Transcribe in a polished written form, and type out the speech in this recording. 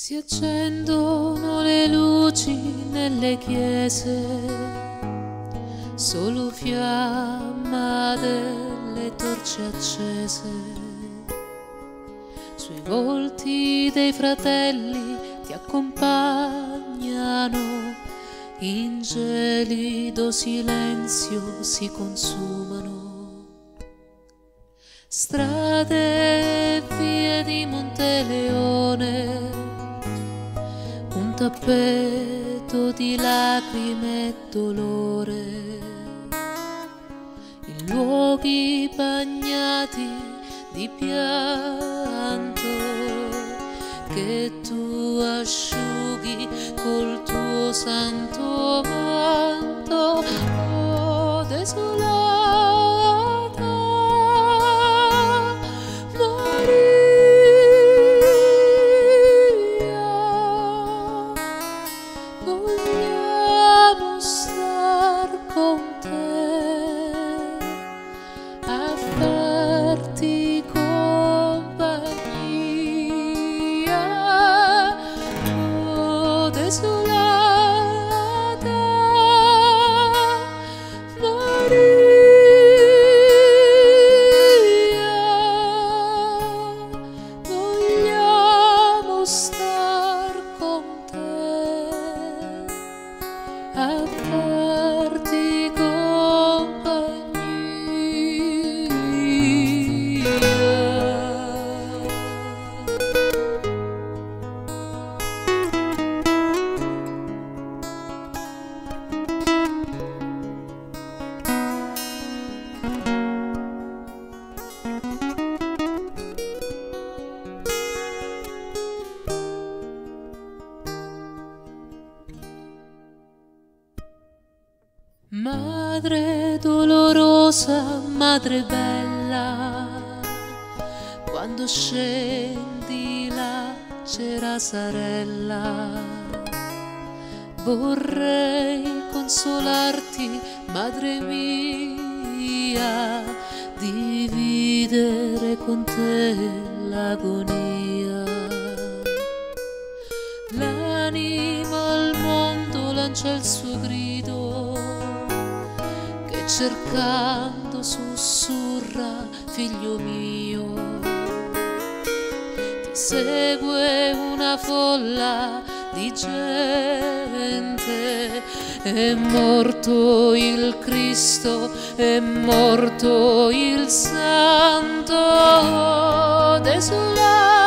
Si accendono le luci nelle chiese, solo fiamma delle torce accese. Sui volti dei fratelli ti accompagnano, in gelido silenzio si consumano. Strade e vie di Monteleone, un tappeto di lacrime e dolore, in luoghi bagnati di pianto che tu asciughi col tuo santo manto. Oh, desolata farti compagnia, oh desolata Maria, vogliamo star con te a farti Madre dolorosa, madre bella, quando scendi la Cerasarella, vorrei consolarti, madre mia, dividere con te l'agonia. L'anima al mondo lancia il suo grido, cercando sussurra, figlio mio, ti segue una folla di gente, è morto il Cristo, è morto il Santo, desolato.